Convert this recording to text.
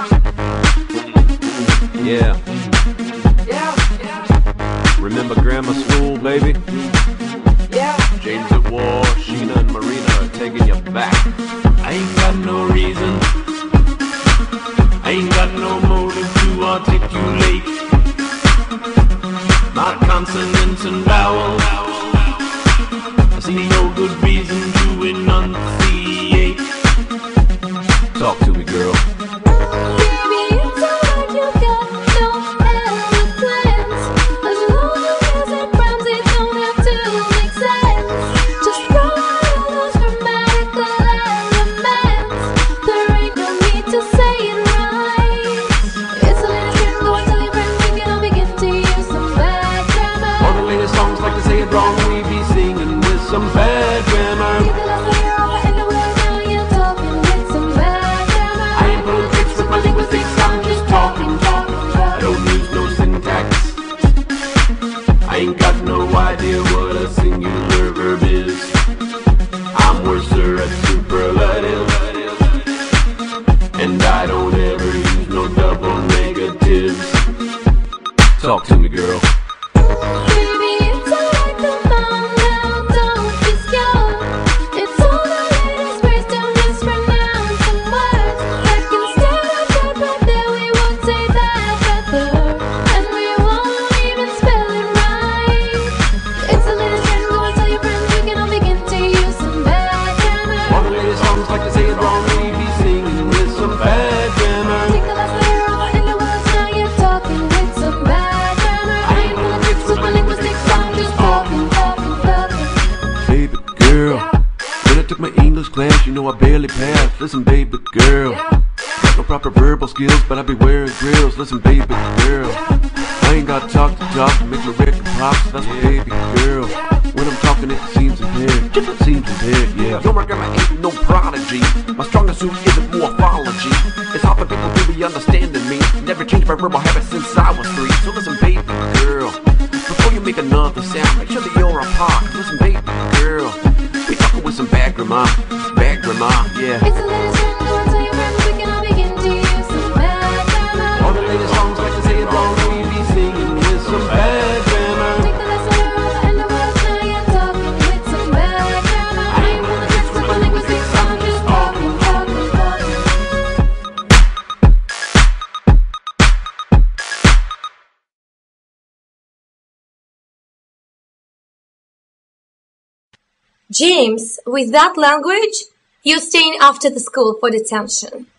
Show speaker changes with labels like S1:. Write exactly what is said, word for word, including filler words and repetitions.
S1: Yeah. Remember grammar school, baby?
S2: Yeah.
S1: James at War, Sheena and Marina are taking you back.
S3: I ain't got no reason, I ain't got no motive to articulate my consonants and vowels. I see no good reason to enunciate.
S1: Talk to me, girl.
S3: Wrong, we be singing with some bad grammar. I ain't pulling tricks with my linguistics, I'm just talking, talking. I don't use no syntax. I ain't got no idea what a singular verb is. I'm worse at superlative, and I don't ever use no double negatives.
S1: Talk to me, girl. My English class, you know I barely passed. Listen, baby girl, got no proper verbal skills, but I be wearing grills. Listen, baby girl, I ain't gotta talk to talk to make my record pop. So that's my baby girl. When I'm talking, it seems impaired. Just it seems impaired, yeah. Yo, my grammar ain't no prodigy. My strongest suit isn't morphology. It's hard for people really understanding me. Never changed my verbal habits since I was three. So listen, baby girl, before you make another sound, make sure that you're on par. Listen, baby girl, we talking with some bad grammar, bad grammar, yeah.
S2: It's a little strange, go and tell your friends we can all begin to use some bad grammar.
S3: All the latest songs like to say it wrong, we be singing with some bad grammar.
S2: Take the lesson around and the world, now you're talking with some bad grammar. I ain't pulling tricks with my linguistics, I'm just talking, talking, talking.
S4: James, with that language, you're staying after the school for detention.